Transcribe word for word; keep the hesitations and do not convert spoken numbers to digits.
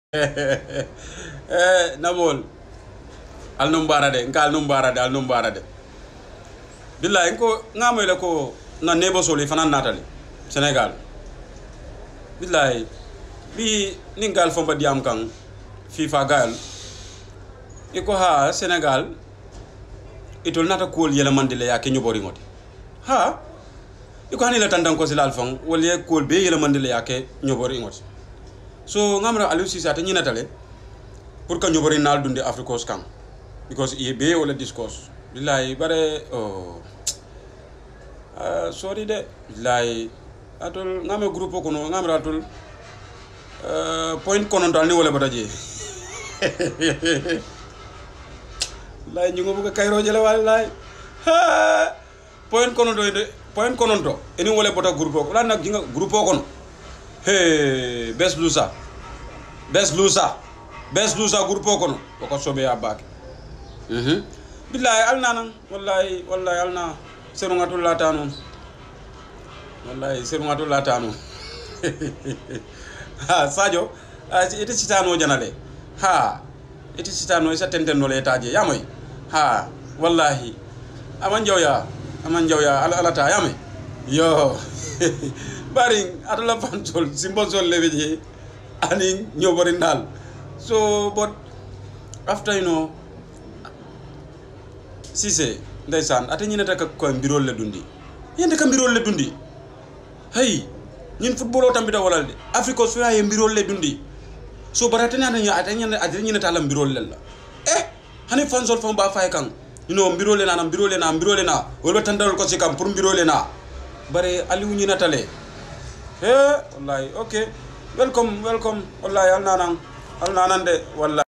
eh namol al numbara de ngal numbara de al numbara de billahi ko ngamoyle ko na nebo soli fanan natali Senegal billahi bi ningal fomba diam kan FIFA gal iko ha Senegal itol nata kool yela mandile ya ke nyobori ngoti ha iko hani la tandan ko silal fon wala kool be yela mandile ya ke nyobori ngoti so ngamra Aliou Cissé ta ñinatale pour que ñobori nal dundi Africos kan because e be wala discourse billahi bare oh uh, sorry de billahi atol ngame groupe ko no ngamra atol uh, point konon dal ni wala bataje lay ñu ngobu ko kayro jele wallahi ha point konon do de point konon to eni wala bota groupe ko la nak gi nga groupe ko no hey bes lusa bes lusa bes lusa groupe ko no ko sobe ya bak mhm billahi alna nan wallahi wallahi alna seru ngatul latanu wallahi seru ngatul latanu ha sadio ite citano janale ha ite citano isa tenten no letaje yamoy ha wallahi aman jawya aman jawya ala alata yamoy yo bari atala fansol simbosol leveje ani nyobori dal so but after you know Cissé ndaysan ata ñina tak ko mbirol le dundi yende ka mbirol le dundi hey ñin football o tambita walal de Afrique so ya mbirol le dundi so barata na ñi ata ñina ata ñina tala mbirol le la eh hani fansol fam ba fay kan you know mbirol le na mbirol le na mbirol le na wala tandal ko ci kam pour mbirol le na bare Aliou ñina tale eh wallahi okay welcome welcome wallahi alna nan alna nan de wallahi